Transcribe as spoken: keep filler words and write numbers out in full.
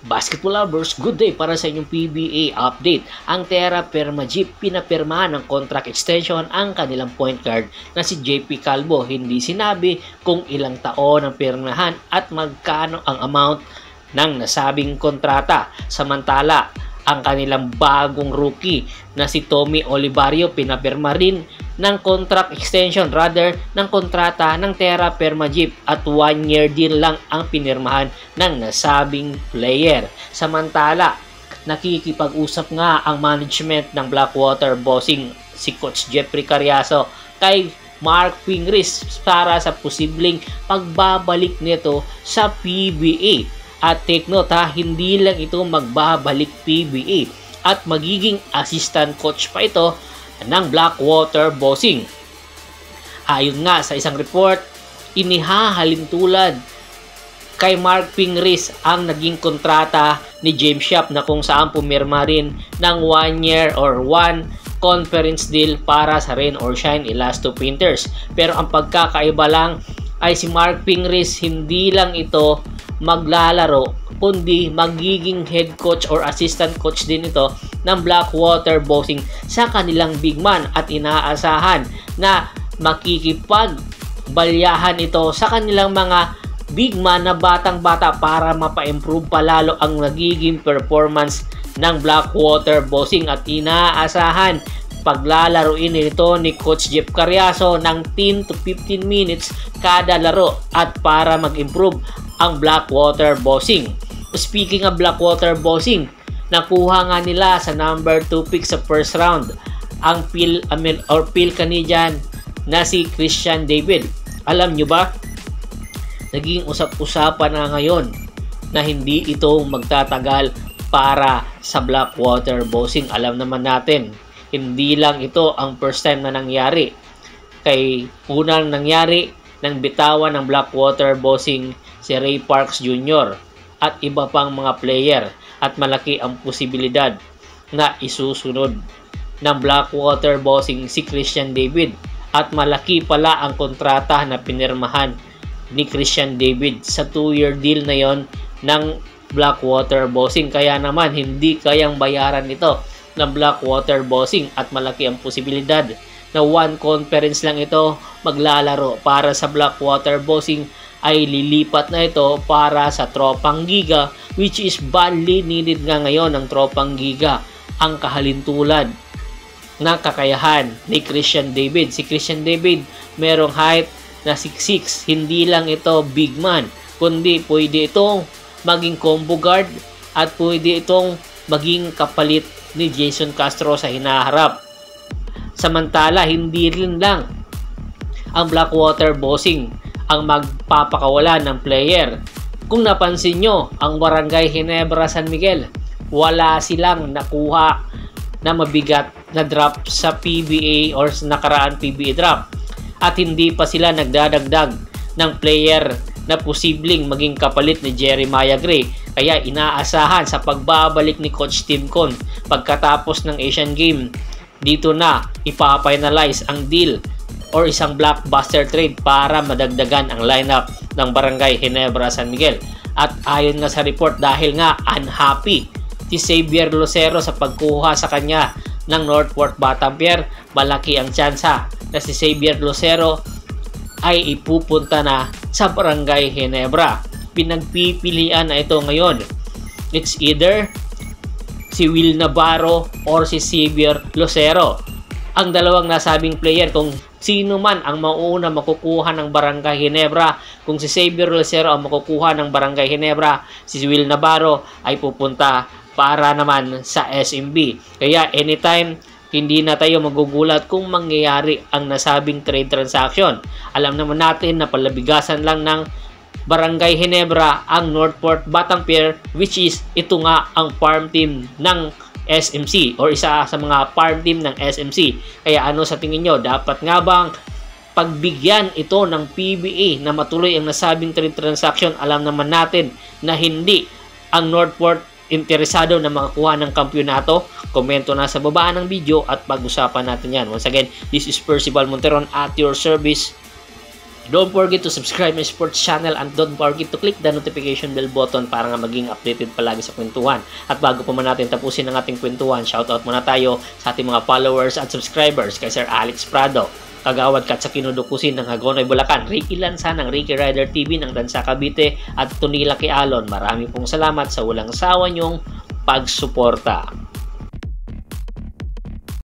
Basketball lovers, good day para sa inyong P B A update. Ang Terra Firma Jeep pinapirmahan ng contract extension ang kanilang point guard na si J P Calvo. Hindi sinabi kung ilang taon ang pirmahan at magkano ang amount ng nasabing kontrata. Samantala, ang kanilang bagong rookie na si Tommy Olivario pinapirma rin ng contract extension rather ng kontrata ng Terra Firma Jeep at one year deal lang ang pinirmahan ng nasabing player. Samantala, nakikipag-usap nga ang management ng Blackwater Bossing si Coach Jeffrey Cariaso kay Mark Pingris para sa posibleng pagbabalik nito sa P B A. At take note ha, hindi lang ito magbabalik P B A at magiging assistant coach pa ito ng Blackwater Bossing. Ayon nga sa isang report, inihahalin tulad kay Mark Pingris ang naging kontrata ni James Shop na kung saan pumirma rin ng one year or one conference deal para sa Rain or Shine Elasto Painters. Pero ang pagkakaiba lang ay si Mark Pingris hindi lang ito maglalaro kundi magiging head coach or assistant coach din ito ng Blackwater Bossing sa kanilang big man at inaasahan na makikipagbalyahan ito sa kanilang mga big man na batang-bata para mapa-improve palalo ang nagiging performance ng Blackwater Bossing at inaasahan paglalaroin nito ni Coach Jeff Cariaso ng ten to fifteen minutes kada laro at para mag-improve ang Blackwater Bossing. Speaking of Blackwater Bossing, nakuha nga nila sa number two pick sa first round ang Phil, I mean, or Phil Canadian na si Christian David. Alam nyo ba, naging usap-usapan na ngayon na hindi ito magtatagal para sa Blackwater Bossing. Alam naman natin, hindi lang ito ang first time na nangyari. Kay unang nangyari ng bitawan ng Blackwater Bossing si Ray Parks Junior at iba pang mga player at malaki ang posibilidad na isusunod ng Blackwater Bossing si Christian David at malaki pala ang kontrata na pinirmahan ni Christian David sa two year deal na yon ng Blackwater Bossing. Kaya naman hindi kayang bayaran ito ng Blackwater Bossing at malaki ang posibilidad na one conference lang ito maglalaro para sa Blackwater Bossing ay lilipat na ito para sa Tropang Giga, which is badly needed nga ngayon ng Tropang Giga ang kahalintulad ng kakayahan ni Christian David. Si Christian David merong height na six six, hindi lang ito big man, kundi pwede itong maging combo guard at pwede itong maging kapalit ni Jason Castro sa hinaharap. Samantala, hindi rin lang ang Blackwater Bossing ang magpapakawala ng player. Kung napansin nyo, ang Barangay Ginebra San Miguel, wala silang nakuha na mabigat na drop sa P B A or sa nakaraan P B A drop. At hindi pa sila nagdadagdag ng player na posibleng maging kapalit ni Jeremiah Gray. Kaya inaasahan sa pagbabalik ni Coach Tim Con pagkatapos ng Asian Game, dito na ipafinalize ang deal or isang blockbuster trade para madagdagan ang lineup ng Barangay Ginebra San Miguel. At ayon nga sa report, dahil nga unhappy si Xavier Lucero sa pagkuha sa kanya ng Northport Batampier, malaki ang tsansa na si Xavier Lucero ay ipupunta na sa Barangay Ginebra. Pinagpipilian na ito ngayon. It's either si Will Navarro or si Xavier Lucero. Ang dalawang nasabing player, kung sino man ang mauuna makukuha ng Barangay Ginebra, kung si Xavier Lucero ang makukuha ng Barangay Ginebra, si Will Navarro ay pupunta para naman sa S M B. Kaya anytime, hindi na tayo magugulat kung mangyayari ang nasabing trade transaction. Alam naman natin na palabigasan lang ng Barangay Ginebra ang Northport Batampier, which is ito nga ang farm team ng S M C or isa sa mga farm team ng S M C. Kaya ano sa tingin nyo? Dapat nga bang pagbigyan ito ng P B A na matuloy ang nasabing trade transaction? Alam naman natin na hindi ang Northport interesado na makakuha ng kampyonato. Komento na sa baba ng video at pag-usapan natin yan. Once again, this is Percival Monteron at your service. Don't forget to subscribe my sports channel and don't forget to click the notification bell button para nga maging updated palagi sa kwentuhan. At bago pa man natin tapusin ang ating kwentuhan, shoutout muna tayo sa ating mga followers at subscribers kay Sir Alex Prado, Kagawad Kat sa Kinudukusin ng Hagonoy Bulacan, Ricky Lanza ng Ricky Rider T V ng Dansa Cavite at Tunila Kialon. Marami pong salamat sa walang sawa niyong pagsuporta.